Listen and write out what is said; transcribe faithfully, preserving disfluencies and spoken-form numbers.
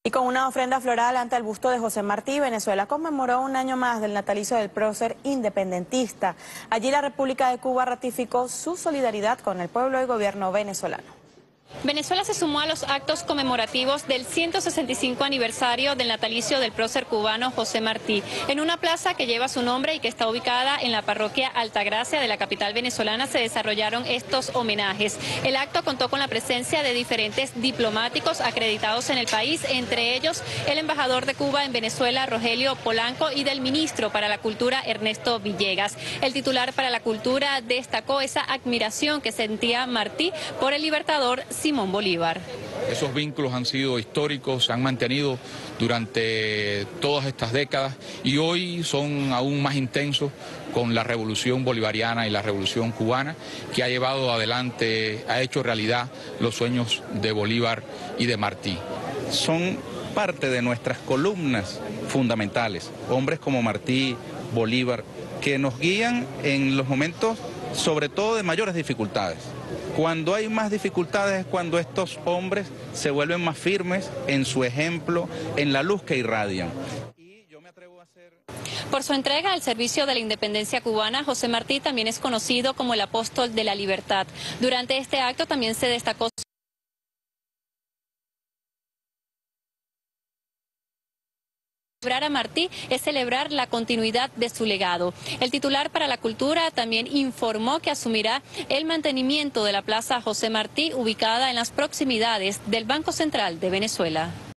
Y con una ofrenda floral ante el busto de José Martí, Venezuela conmemoró un año más del natalicio del prócer independentista. Allí la República de Cuba ratificó su solidaridad con el pueblo y gobierno venezolano. Venezuela se sumó a los actos conmemorativos del ciento sesenta y cinco aniversario del natalicio del prócer cubano José Martí, en una plaza que lleva su nombre y que está ubicada en la parroquia Altagracia de la capital venezolana. Se desarrollaron estos homenajes. El acto contó con la presencia de diferentes diplomáticos acreditados en el país, entre ellos el embajador de Cuba en Venezuela, Rogelio Polanco, y del ministro para la Cultura, Ernesto Villegas. El titular para la Cultura destacó esa admiración que sentía Martí por el libertador Simón Bolívar. Esos vínculos han sido históricos, se han mantenido durante todas estas décadas y hoy son aún más intensos con la revolución bolivariana y la revolución cubana, que ha llevado adelante, ha hecho realidad los sueños de Bolívar y de Martí. Son parte de nuestras columnas fundamentales, hombres como Martí, Bolívar, que nos guían en los momentos sobre todo de mayores dificultades. Cuando hay más dificultades es cuando estos hombres se vuelven más firmes en su ejemplo, en la luz que irradian. Por su entrega al servicio de la independencia cubana, José Martí también es conocido como el apóstol de la libertad. Durante este acto también se destacó celebrar a Martí es celebrar la continuidad de su legado. El titular para la Cultura también informó que asumirá el mantenimiento de la Plaza José Martí, ubicada en las proximidades del Banco Central de Venezuela.